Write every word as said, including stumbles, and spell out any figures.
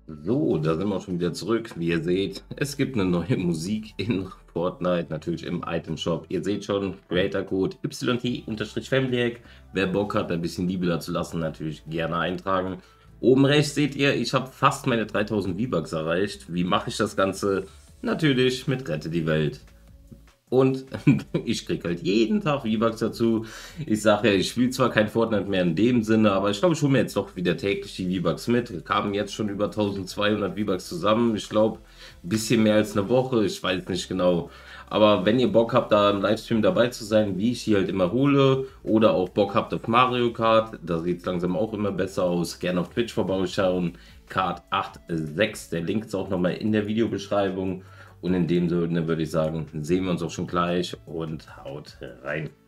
So, da sind wir schon wieder zurück. Wie ihr seht, es gibt eine neue Musik in Fortnite, natürlich im Item Shop. Ihr seht schon, Creator Code Y T-Family. Wer Bock hat, ein bisschen Liebe dazu lassen, natürlich gerne eintragen. Oben rechts seht ihr, ich habe fast meine dreitausend V-Bucks erreicht. Wie mache ich das Ganze? Natürlich mit Rette die Welt. Und ich krieg halt jeden Tag V-Bucks dazu. Ich sage ja, ich spiele zwar kein Fortnite mehr in dem Sinne, aber ich glaube, ich hole mir jetzt doch wieder täglich die V-Bucks mit. Wir kamen jetzt schon über eintausendzweihundert V-Bucks zusammen. Ich glaube, ein bisschen mehr als eine Woche. Ich weiß nicht genau. Aber wenn ihr Bock habt, da im Livestream dabei zu sein, wie ich die halt immer hole, oder auch Bock habt auf Mario Kart, da sieht es langsam auch immer besser aus, gerne auf Twitch vorbeischauen. Kart sechs, der Link ist auch nochmal in der Videobeschreibung. Und in dem Sinne würde ich sagen, sehen wir uns auch schon gleich und haut rein.